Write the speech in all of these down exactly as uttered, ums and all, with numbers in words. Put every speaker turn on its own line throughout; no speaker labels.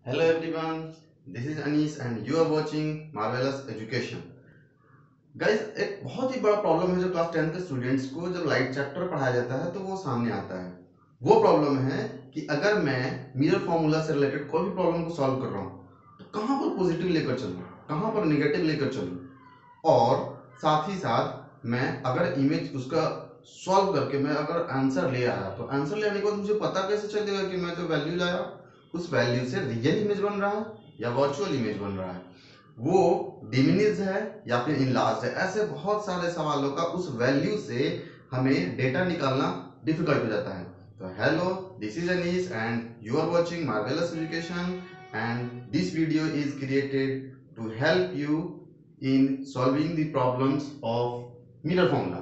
Hello everyone, this is Anis and you are watching Marvelous Education. Guys, एक बहुत ही बड़ा problem है जो क्लास टेंथ के स्टूडेंट्स को जब लाइट चैप्टर पढ़ाया जाता है तो वो सामने आता है। वो प्रॉब्लम है कि अगर मैं मिरर फॉर्मूला से रिलेटेड कोई भी प्रॉब्लम को सॉल्व कर रहा हूँ तो कहाँ पर पॉजिटिव लेकर चलूँ, कहाँ पर नेगेटिव लेकर चलूँ, और साथ ही साथ मैं अगर इमेज उसका सॉल्व करके मैं अगर आंसर ले आया तो आंसर लेने के बाद मुझे पता कैसे चलेगा कि मैं जो वैल्यू लाया उस वैल्यू से रियल इमेज बन रहा है या वर्चुअल इमेज बन रहा है, वो डिमिनिश है या फिर इनलार्ज है। ऐसे बहुत सारे सवालों का उस वैल्यू से हमें डेटा निकालना डिफिकल्ट हो जाता है। तो hello, this is Anis and you are watching Marvelous Education and this video is created to help you in solving the problems of mirror formula.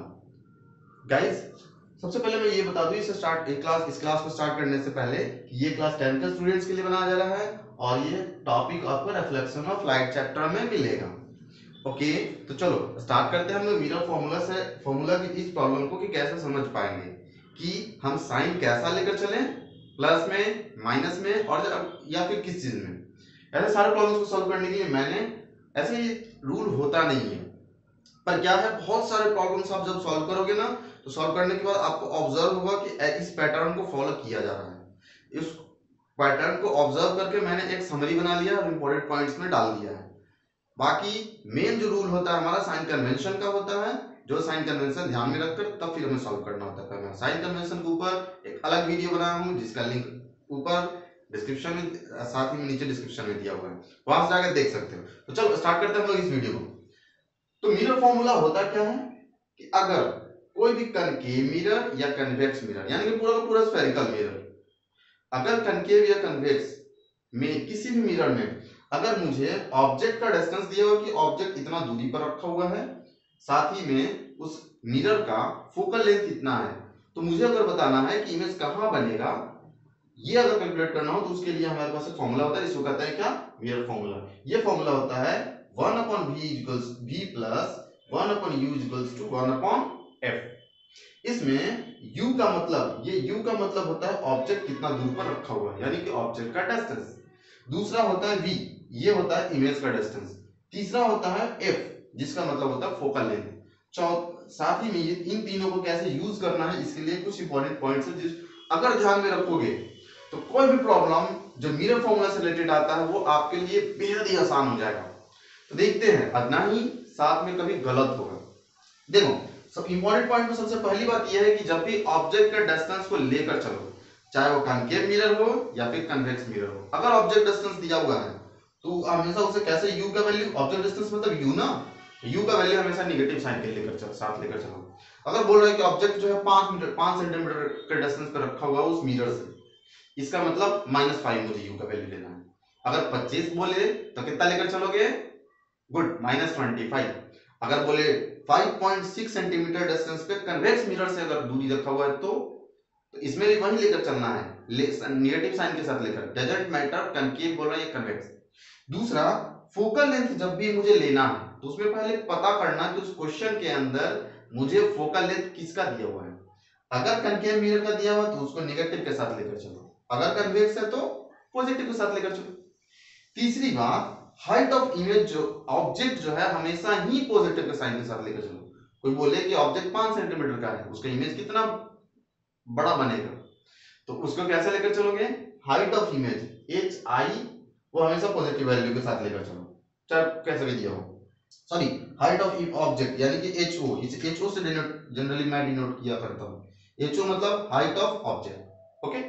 Guys, सबसे पहले मैं ये बता दूं इसे स्टार्ट एक क्लास इस क्लास को स्टार्ट करने से पहले कि ये क्लास टेंथ के स्टूडेंट्स के लिए बनाया जा रहा है और ये टॉपिक आपको रिफ्लेक्शन ऑफ लाइट चैप्टर में मिलेगा। ओके, तो चलो स्टार्ट करते हैं हम लोग मिरर फॉर्मूला से फॉर्मूला की इस प्रॉब्लम को कि कैसे समझ पाएंगे कि हम साइन कैसा लेकर चलें, प्लस में, माइनस में और या फिर किस चीज में। ऐसे सारे प्रॉब्लम्स को सॉल्व करने के लिए मैंने ऐसे ही रूल होता नहीं है, पर क्या है बहुत सारे प्रॉब्लम्स आप जब सॉल्व करोगे ना तो सॉल्व करने के बाद आपको ऑब्जर्व होगा कि इस पैटर्न को फॉलो किया जा रहा है। इस पैटर्न को ऑब्जर्व करके मैंने एक समरी बना लिया और इंपॉर्टेंट पॉइंट्स में डाल दिया है। बाकी मेन जो रूल होता है हमारा साइन कन्वेंशन का होता है, जो साइन कन्वेंशन ध्यान में रखकर तब फिर हमें सॉल्व करना होता है। मैं साइन कन्वेंशन के ऊपर एक अलग वीडियो बनाया हूँ जिसका लिंक ऊपर डिस्क्रिप्शन में, साथ ही नीचे डिस्क्रिप्शन में दिया हुआ है, वहां से जाकर देख सकते हो। तो चलो स्टार्ट करते हैं हम लोग इस वीडियो को। तो मिरर फॉर्मूला होता क्या है कि अगर कोई भी कनकेव मिरर या कन्वेक्स मिरर यानी कि पूरा का पूरा स्फेरिकल मिरर, अगर कनकेव या कन्वेक्स में किसी भी मिरर में अगर मुझे ऑब्जेक्ट का डिस्टेंस दिया हुआ कि ऑब्जेक्ट इतना दूरी पर रखा हुआ है, साथ ही में उस मिरर का फोकल लेंथ कितना है, तो मुझे अगर बताना है कि इमेज कहां बनेगा, ये अगर कैलकुलेट करना हो तो उसके लिए हमारे पास एक फॉर्मूला होता है, इसको कहते हैं क्या, मिरर फॉर्मूला। ये फॉर्मूला होता है one upon v equals v plus one upon u equals to one upon f. इसमें u का मतलब, ये u का मतलब होता है ऑब्जेक्ट कितना दूर पर रखा हुआ है यानी कि ऑब्जेक्ट का डिस्टेंस। दूसरा होता है v, ये होता है इमेज का डिस्टेंस। तीसरा होता है f जिसका मतलब होता है फोकल लेंथ। चौथ साथ ही में ये इन तीनों को कैसे यूज करना है इसके लिए कुछ इंपॉर्टेंट पॉइंट्स है जिस अगर ध्यान में रखोगे तो कोई भी प्रॉब्लम जो मिरर फॉर्मूला से रिलेटेड आता है वो आपके लिए बेहद ही आसान हो जाएगा। तो देखते हैं, अब ना ही साथ में कभी गलत होगा। देखो, सब इंपॉर्टेंट पॉइंट में सबसे पहली बात यह है कि जब भी ऑब्जेक्ट के डिस्टेंस को लेकर चलो, चाहे वो कनकेव मिरर हो या फिर कन्वेक्स मिरर हो, अगर ऑब्जेक्ट डिस्टेंस दिया हुआ है तो हमेशा उसे कैसे u का वैल्यू, ऑब्जेक्ट डिस्टेंस मतलब u ना, u का वैल्यू हमेशा नेगेटिव साइन के लेकर चल साथ लेकर चलो। अगर बोल रहा है कि ऑब्जेक्ट जो है पांच मीटर पांच सेंटीमीटर के डिस्टेंस पर रखा हुआ है उस मिरर से, इसका मतलब माइनस फाइव मुझे u का वैल्यू लेना है। अगर पच्चीस बोले तो कितना लेकर चलोगे, गुड, माइनस ट्वेंटी फाइव। अगर बोले five point six centimetre distance पे कन्वेक्स मिरर से अगर दूरी रखा हुआ है तो, तो इसमें भी वही लेकर चलना है, नेगेटिव साइन के साथ लेकर, डजंट मैटर कनकेव बोल रहा है या कन्वेक्स। दूसरा, फोकल लेंथ जब भी मुझे लेना है तो उसमें पहले पता करना कि उस क्वेश्चन के अंदर मुझे फोकल लेंथ किसका दिया हुआ है। अगर कनकेव मिरर का दिया हुआ तो उसको नेगेटिव के साथ लेकर चलो, अगर कन्वेक्स है तो पॉजिटिव के साथ लेकर चलो। तीसरी बात, हाइट ऑफ इमेज जो ऑब्जेक्ट जो है हमेशा ही पॉजिटिव के साइन के साथ लेकर चलो। कोई बोले कि ऑब्जेक्ट पांच सेंटीमीटर का है, उसका इमेज कितना बड़ा बनेगा, तो उसको कैसे लेकर चलोगे, height of image h i वो हमेशा पॉजिटिव वैल्यू के साथ लेकर चलो, चाहे कैसे भी दिया हो। सॉरी, हाइट ऑफ ऑब्जेक्ट यानी कि एच ओ, इस एच ओ से जनरली मैं डिनोट किया करता हूं, एच ओ मतलब हाइट ऑफ ऑब्जेक्ट। ओके,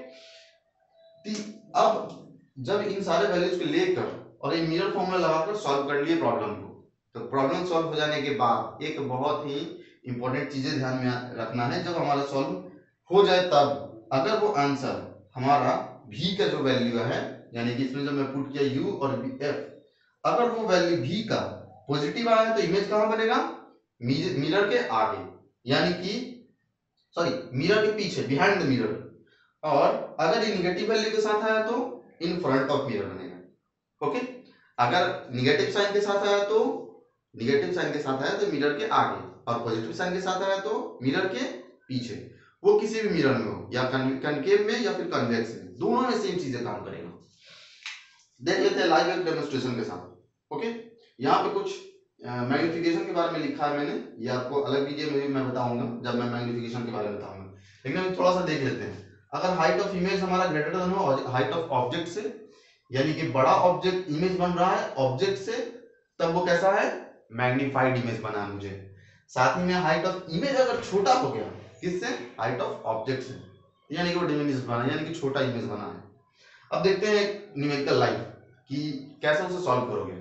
अब जब इन सारे वैल्यूज को लेकर और ये मिरर फॉर्मूला लगाकर सॉल्व कर लिए प्रॉब्लम को, तो प्रॉब्लम सॉल्व हो जाने के बाद एक बहुत ही इंपॉर्टेंट चीजें ध्यान में रखना है। जब हमारा सॉल्व हो जाए तब अगर वो आंसर हमारा v का जो वैल्यू है, यानी कि इसमें जब मैं पुट किया u और f, अगर वो वैल्यू v का पॉजिटिव आया है तो इमेज कहां बनेगा, मिरर के आगे, यानी कि सॉरी मिरर के पीछे, बिहाइंड द मिरर। और अगर ये निगेटिव वैल्यू के साथ आया तो इन फ्रंट ऑफ मिरर बनेगा। ओके, अगर निगेटिव साइन के साथ आया तो निगेटिव साइन के साथ आया तो मिरर के आगे, और पॉजिटिव साइन के साथ आया तो मिरर के पीछे। वो किसी भी मिरर में हो, या कनकेव में या फिर कन्वेक्स में, दोनों में सेम चीजें काम करेगा। देख लेते हैं लाइव एक डेमोन्स्ट्रेशन के साथ। ओके, यहाँ पे कुछ मैग्निफिकेशन के बारे में लिखा है मैंने, ये आपको अलग वीडियो में भी मैं बताऊंगा जब मैं मैग्निफिकेशन के बारे में बताऊंगा, लेकिन अभी थोड़ा सा देख लेते हैं। अगर हाइट ऑफ इमेज हमारा ग्रेटर देन हो हाइट ऑफ ऑब्जेक्ट से, यानी कि बड़ा ऑब्जेक्ट इमेज बन रहा है ऑब्जेक्ट से, तब वो कैसा है, मैग्नीफाइड इमेज बना है मुझे। साथ ही में हाइट ऑफ इमेज अगर छोटा हो गया, किससे, हाइट ऑफ ऑब्जेक्ट से, यानी कि वो डिमिनिश बना, यानी कि छोटा इमेज बना है। अब देखते हैं एक न्यूमेरिकल लाइफ कि कैसे उसे सॉल्व करोगे,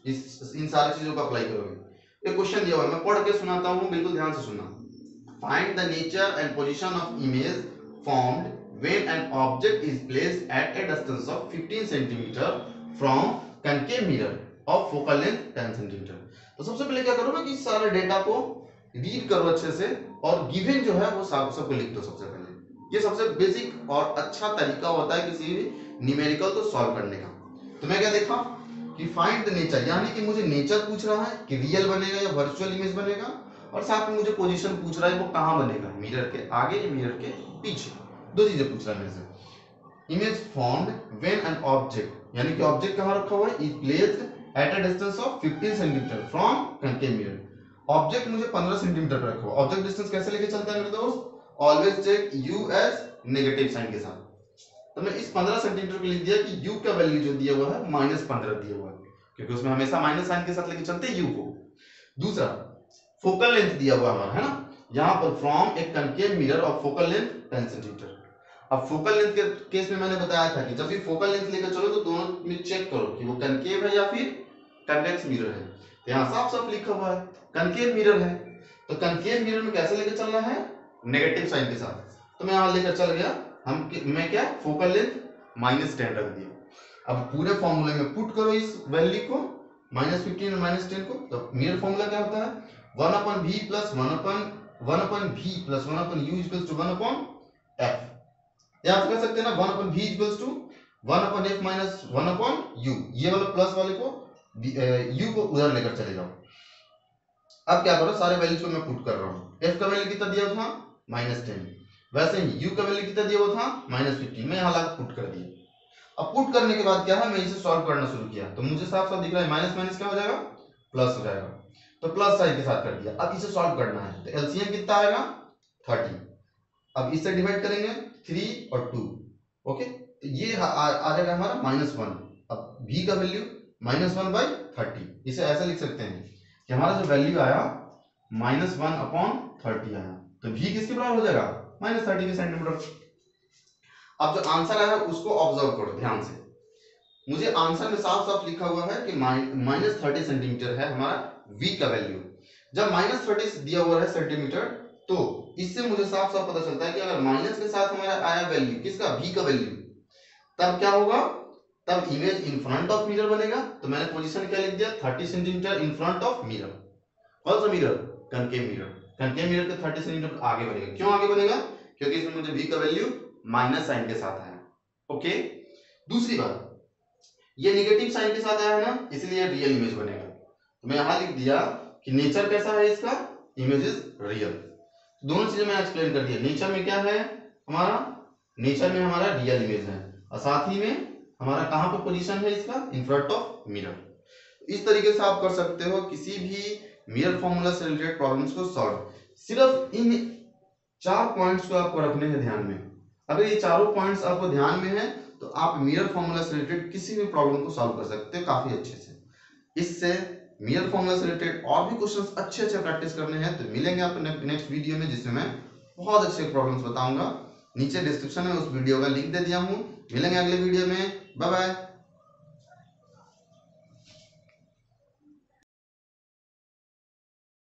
इस इन सारी चीजों को अप्लाई करोगे। एक क्वेश्चन दिया हुआ है, मैं पढ़ के सुनाता हूँ, बिल्कुल ध्यान से सुनना। Find the nature and position of image formed when an object is placed at a distance of fifteen centimeter from concave mirror of focal length ten centimeter। तो सबसे पहले क्या करो ना कि सारे डेटा को रीड करो अच्छे से, और गिवन जो है वो सब सबको लिख दो सबसे पहले। ये सबसे बेसिक और अच्छा तरीका होता है किसी भी न्यूमेरिकल को सॉल्व करने का। तो मैं क्या देखा कि फाइंड द नेचर, यानी कि मुझे नेचर पूछ रहा है कि रियल बनेगा या वर्चुअल इमेज बनेगा, और साथ में मुझे पोजीशन पूछ रहा है वो कहाँ बनेगा, मिरर के आगे या मिरर के पीछे, दो चीजें पूछ रहा है मेरे से। Image formed when an object, यानी कि ऑब्जेक्ट कहां रखा हुआ है, is placed at a distance of fifteen centimetre from concave mirror. Object मुझे पंद्रह सेंटीमीटर पर रखा हुआ। ऑब्जेक्ट डिस्टेंस कैसे लेके चलता है मेरे दोस्त, always check u as negative sign के साथ। तो मैं इस पंद्रह सेंटीमीटर को लिख दिया कि u का वैल्यू जो दिया हुआ है माइनस पंद्रह दिया हुआ है, क्योंकि उसमें हमेशा माइनस साइन के साथ लेके चलते हैं u को। दूसरा, फोकल लेंथ दिया हुआ हमारा है ना, यहाँ पर फ्रॉम एक concave mirror of focal length ten centimetre. अब फोकल लेंथ के केस में मैंने बताया था कि जब भी फोकल लेंथ लेकर चलो तो दोनों में चेक करो कि वो कनकेव है या फिर कन्वेक्स मिरर है। तो यहाँ साफ साफ लिखा हुआ है कनकेव मिरर है, तो कनकेव मिरर में कैसे लेकर चलना है, नेगेटिव साइन के साथ। तो मैं यहाँ लेकर चल गया, हम मैं क्या फोकल लेंथ माइनस टेन रख दिया। अब पूरे फॉर्मूले में पुट करो इस वैल्यू को, माइनस फिफ्टीन और माइनस टेन को। तो मिरर फॉर्मूला क्या होता है, one upon v plus one upon one upon v plus one upon u equals to one upon f. याद कर सकते हैं ना, one upon v equals to one upon f minus one upon u. ये वाला प्लस वाले को you को उधर लेकर चले जाओ। अब क्या करो, सारे वैल्यूज को मैं पुट कर रहा हूँ। एफ का वैल्यू कितना दिया था, माइनस टेन। वैसे ही यू का वैल्यू कितना दिया हुआ था, माइनस फिफ्टीन। मैं यहाँ लाकर पुट कर दिया। अब पुट करने के बाद क्या है, मैं इसे सॉल्व करना शुरू किया तो मुझे साफ साफ दिख रहा है माइनस माइनस क्या हो जाएगा, प्लस हो जाएगा। तो प्लस साइन के साथ कर दिया। अब इसे सॉल्व करना है, तो एलसीएम कितना आएगा, थर्टी। अब इससे डिवाइड करेंगे थ्री और टू। ओके, तो ये आ, आ जाएगा हमारा माइनस वन। अब v का value minus one by thirty. इसे ऐसा लिख सकते हैं कि हमारा जो वैल्यू आया माइनस वन अपॉन थर्टी आया, तो v किसके बराबर हो जाएगा, माइनस थर्टी के सेंटीमीटर। अब जो आंसर आया उसको ऑब्जर्व करो ध्यान से। मुझे आंसर में साफ साफ लिखा हुआ है कि माइनस थर्टी सेंटीमीटर है हमारा v का वैल्यू। जब माइनस थर्टी दिया हुआ है सेंटीमीटर, तो इससे मुझे साफ साफ पता चलता है कि अगर माइनस के साथ हमारा आया वैल्यू किसका, v का वैल्यू, तब क्या होगा, तब image in front of mirror बनेगा। तो मैंने पोजीशन क्या लिख दिया, thirty centimetre in front of mirror. कौन सा mirror, concave mirror. Concave mirror के थर्टी सेंटीमीटर आगे बनेगा। क्यों आगे बनेगा, क्योंकि इसमें मुझे v का वैल्यू माइनस साइन के साथ आया। ओके, दूसरी बात, ये नेगेटिव साइन के साथ आया है ना, इसलिए रियल इमेज बनेगा। तो मैं यहां लिख दिया कि नेचर कैसा है इसका, इमेज इज रियल। दोनों चीजें मैं एक्सप्लेन कर दिया। नेचर में क्या है हमारा, नेचर में हमारा रियल इमेज है, और साथ ही में हमारा कहां पर पोजीशन है इसका, इन फ्रंट ऑफ मिरर। इस तरीके से आप कर सकते हो किसी भी मिरर फॉर्मूला से रिलेटेड प्रॉब्लम्स को सॉल्व। सिर्फ इन चार पॉइंट्स को आपको रखने हैं ध्यान में। अगर ये चारों पॉइंट्स आपको ध्यान में है तो आप मिरर फॉर्मूला से रिलेटेड किसी भी प्रॉब्लम को सॉल्व कर सकते हो काफी अच्छे से। इससे मिरर फॉर्मूला से रिलेटेड और भी क्वेश्चंस अच्छे अच्छे प्रैक्टिस करने हैं तो मिलेंगे आपको नेक्स्ट वीडियो में, जिसमें मैं बहुत अच्छे प्रॉब्लम्स बताऊंगा। नीचे डिस्क्रिप्शन में उस वीडियो का लिंक दे दिया हूँ। मिलेंगे अगले वीडियो में, बाय बाय।